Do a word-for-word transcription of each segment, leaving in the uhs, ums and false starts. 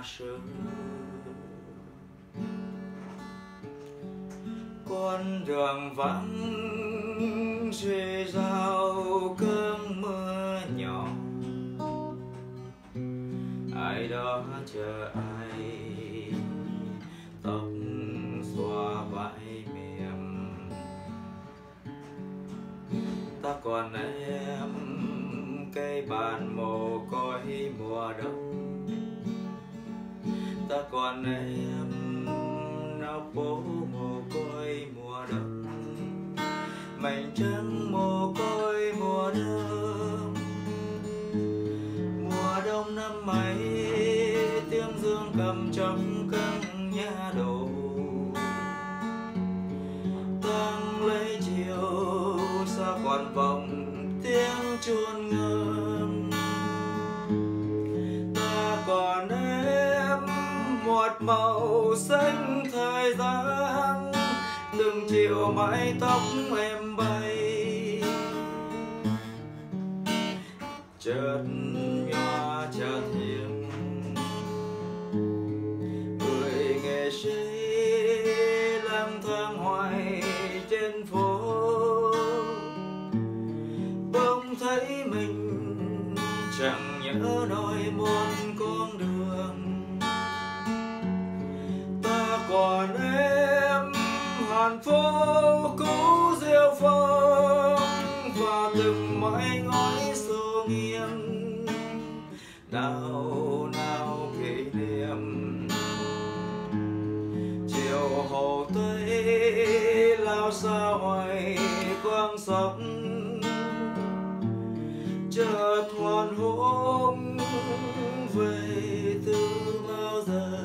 sữa. Con đường vắng rêu rao cơn mưa nhỏ, ai đó chờ ai tóc xòa vai mềm. Ta còn em cây bàn mồ côi mùa đông, ta còn em nóc phố mồ côi mùa đông, mảnh trắng mồ côi mùa đông. Mùa đông năm ấy tiếng dương cầm trong căn nhà đổ, tăng lấy chiều xa còn vòng tiếng chuông ngân. Ta còn em một màu xanh thời gian, từng chiều mái tóc em bay chợt nhòa chợt hiền. Người nghệ sĩ lang thang hoài trên phố, bỗng thấy mình chẳng nhớ nổi một con đường. Ta còn em hàn phố cũ rêu phong và từng mái ngói xô nghiêng. Nào nào kỷ niệm chiều hồ tây lao xa hoài quang sóng, chợt hoàn hôn về từ bao giờ.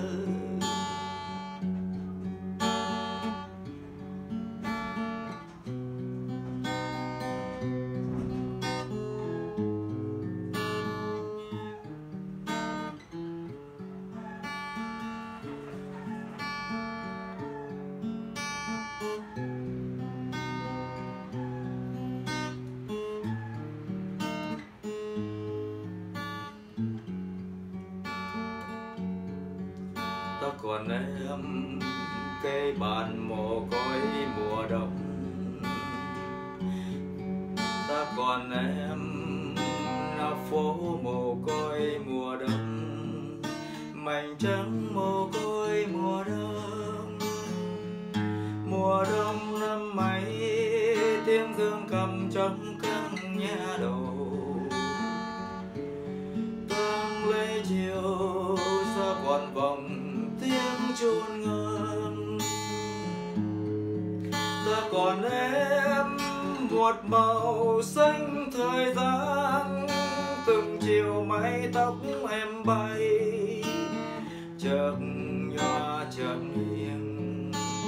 Ta còn em cây bàn mồ côi mùa đông, ta còn em nóc phố mồ côi mùa đông, mảnh trắng mồ côi mùa đông. Mùa đông năm ấy tiếng dương cầm trong căn nhà đổ, tăng lấy chiều xa còn vòng tiếng chuông ngân. Ta còn em một màu xanh thời gian, từng chiều mái tóc em bay chợt nhòa chợt nghiêng.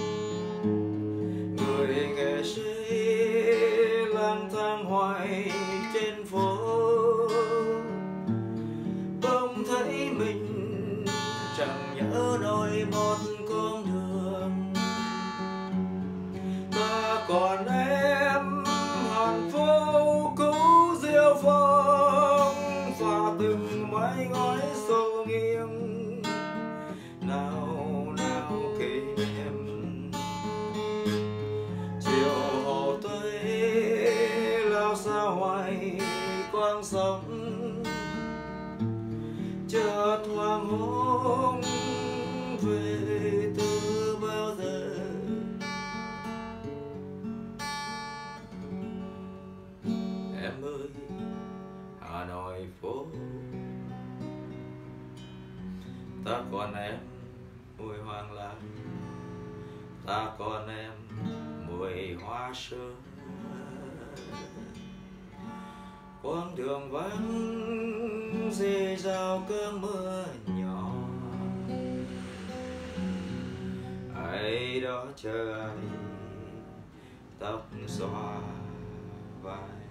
Người nghệ sĩ lang thang hoài trên phố, bỗng thấy mình chẳng nhớ nổi một con đường. Ta còn em hàn phố cũ rêu phong và từng mái ngói xô nghiêng. Nào nào kỷ niệm chiều hồ tây lao xa hoài quang sóng, chợt hoàng hôn về từ bao giờ. Em ơi Hà Nội phố, ta còn em mùi hoàng lan, ta còn em mùi hoa sữa. Con đường vắng rêu rao cơn mưa nhỏ, ai đó chờ ai tóc xõa vai.